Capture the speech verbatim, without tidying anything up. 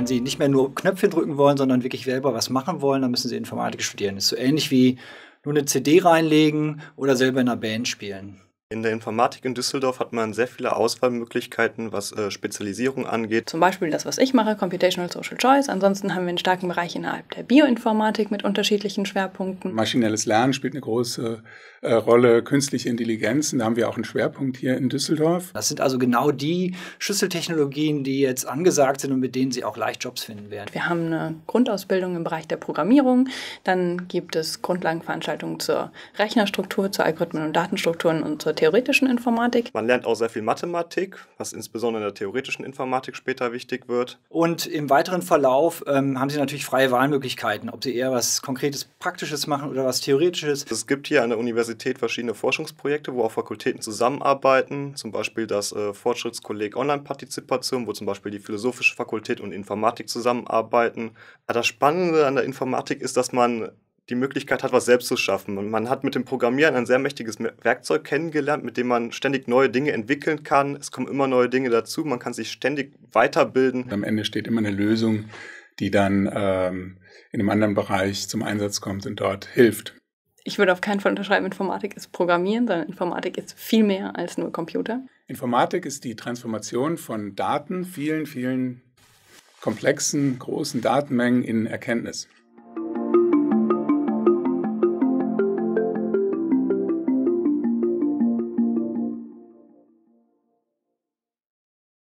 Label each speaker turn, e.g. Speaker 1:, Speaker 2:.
Speaker 1: wenn Sie nicht mehr nur Knöpfe drücken wollen, sondern wirklich selber was machen wollen, dann müssen Sie Informatik studieren. Das ist so ähnlich wie nur eine C D reinlegen oder selber in einer Band spielen.
Speaker 2: In der Informatik in Düsseldorf hat man sehr viele Auswahlmöglichkeiten, was äh, Spezialisierung angeht.
Speaker 3: Zum Beispiel das, was ich mache, Computational Social Choice. Ansonsten haben wir einen starken Bereich innerhalb der Bioinformatik mit unterschiedlichen Schwerpunkten.
Speaker 4: Maschinelles Lernen spielt eine große äh, Rolle, künstliche Intelligenzen, da haben wir auch einen Schwerpunkt hier in Düsseldorf.
Speaker 1: Das sind also genau die Schlüsseltechnologien, die jetzt angesagt sind und mit denen Sie auch leicht Jobs finden werden.
Speaker 3: Wir haben eine Grundausbildung im Bereich der Programmierung. Dann gibt es Grundlagenveranstaltungen zur Rechnerstruktur, zu Algorithmen und Datenstrukturen und zur theoretischen Informatik.
Speaker 2: Man lernt auch sehr viel Mathematik, was insbesondere in der theoretischen Informatik später wichtig wird.
Speaker 1: Und im weiteren Verlauf ähm, haben Sie natürlich freie Wahlmöglichkeiten, ob Sie eher was Konkretes, Praktisches machen oder was Theoretisches.
Speaker 2: Es gibt hier an der Universität verschiedene Forschungsprojekte, wo auch Fakultäten zusammenarbeiten. Zum Beispiel das äh, Fortschrittskolleg Online-Partizipation, wo zum Beispiel die Philosophische Fakultät und Informatik zusammenarbeiten. Aber das Spannende an der Informatik ist, dass man die Möglichkeit hat, was selbst zu schaffen. Und man hat mit dem Programmieren ein sehr mächtiges Werkzeug kennengelernt, mit dem man ständig neue Dinge entwickeln kann. Es kommen immer neue Dinge dazu, man kann sich ständig weiterbilden.
Speaker 4: Am Ende steht immer eine Lösung, die dann ähm, in einem anderen Bereich zum Einsatz kommt und dort hilft.
Speaker 3: Ich würde auf keinen Fall unterschreiben, Informatik ist Programmieren, sondern Informatik ist viel mehr als nur Computer.
Speaker 4: Informatik ist die Transformation von Daten, vielen, vielen komplexen, großen Datenmengen in Erkenntnis.